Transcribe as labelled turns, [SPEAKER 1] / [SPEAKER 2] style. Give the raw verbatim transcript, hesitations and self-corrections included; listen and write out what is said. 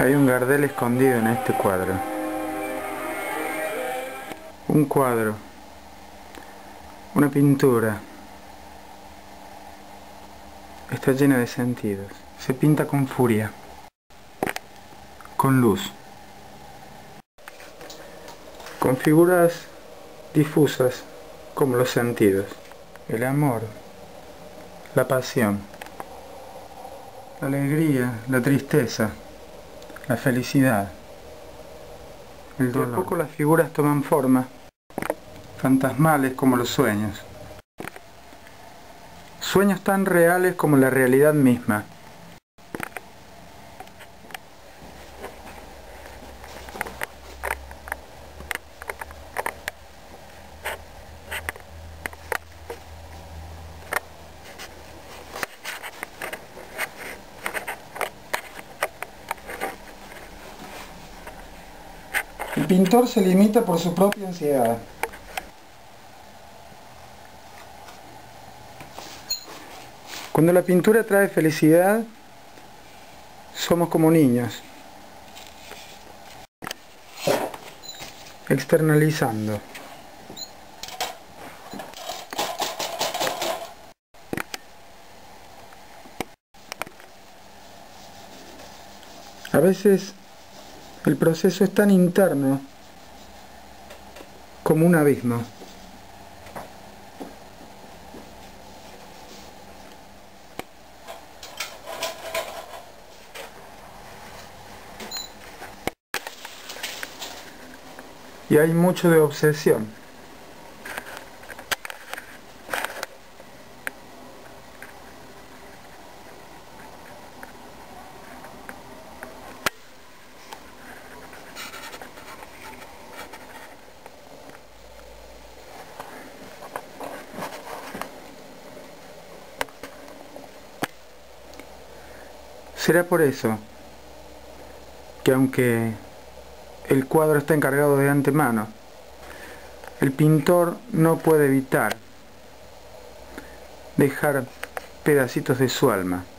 [SPEAKER 1] Hay un Gardel escondido en este cuadro. Un cuadro, una pintura, está llena de sentidos. Se pinta con furia, con luz, con figuras difusas como los sentidos. El amor, la pasión, la alegría, la tristeza, la felicidad, el dolor. De a poco las figuras toman forma, fantasmales como los sueños. Sueños tan reales como la realidad misma. El pintor se limita por su propia ansiedad. Cuando la pintura trae felicidad, somos como niños, externalizando. A veces el proceso es tan interno como un abismo. Y hay mucho de obsesión. Será por eso que aunque el cuadro está encargado de antemano, el pintor no puede evitar dejar pedacitos de su alma.